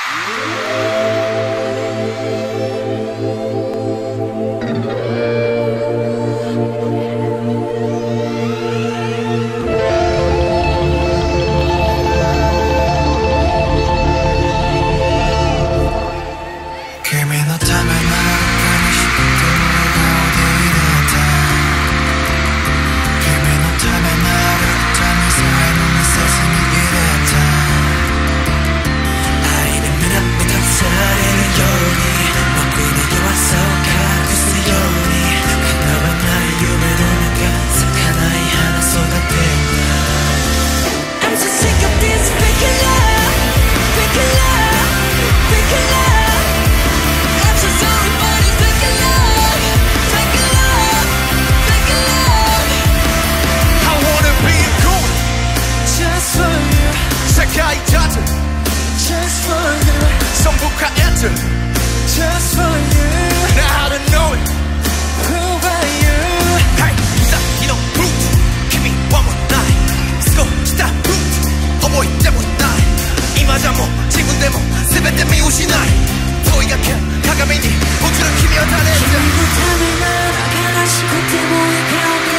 Just for you. Now how to know it? Who are you? Hey, stop, you know, root. Give me one more night. Let's go, stop, root. 覚えてもない今じゃもう自分でも全て見失い問いがけ鏡にもちろん君は誰じゃ君のためなら悲しくても笑顔で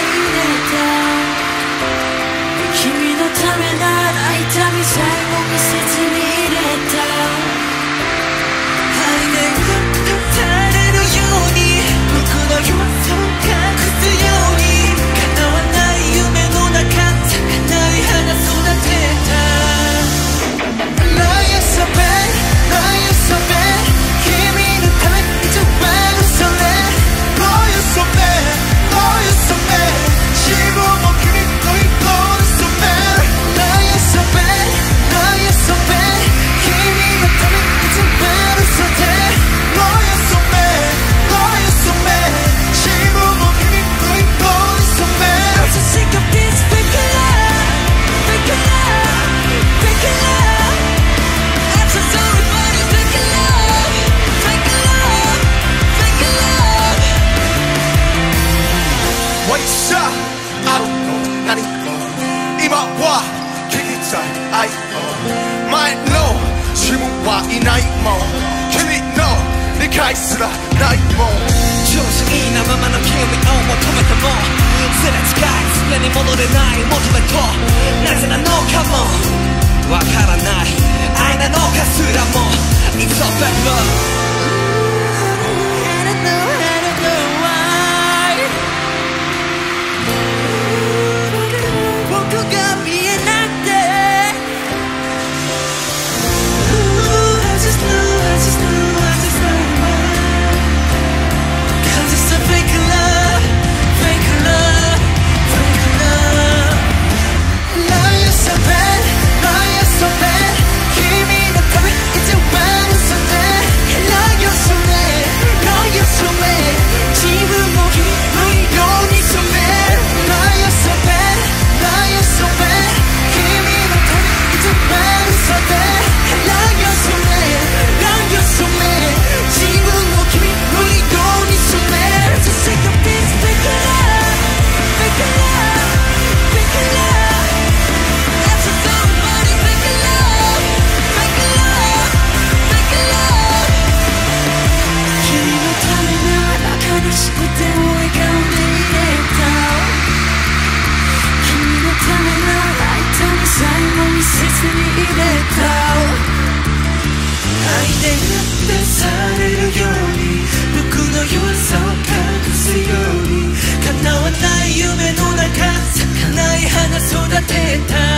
入れた君のためなら痛みさえも見せずに入れた愛で打たれるように僕の弱さを隠すように叶わない夢の中咲かない花育てた Lie so bad, lie so bad 君のため一番それ Lie so bad, lie so bad 自分も君と一緒に so bad Lie so bad, lie so bad 君のため一番それ Lie so bad, lie so bad 自分も君と一緒に so bad I'm so sick of this fake love, fake love, fake love I'm so sorry for this fake love, fake love, fake love What you saw, I don't know 何も今は聞きたい愛を前の自分はいないもん君の理解すらないもん調子いいなままの君を求めてもすれ違い常に戻れない求めとなぜなのかもわからない愛なのかすらも It's so bad love I don't know why 僕が見えなくて I just know why Cause it's a fake love, fake love, fake love Lie so bad, lie so bad 君のため一番嘘で Lie so bad, lie so bad 自分も君の色に染め Lie so bad, lie so bad 君のため一番嘘で Lie so bad, lie so bad 自分も君の色に染め I'm so sick of this fake love, fake love, fake love I'm so sorry for this fake love, fake love, fake love 君のためなら悲しくても笑顔で入れた君のためなら痛みさえも見せずに入れた愛で満たされるように僕の弱さを隠すように叶わない夢の中咲かない花育てた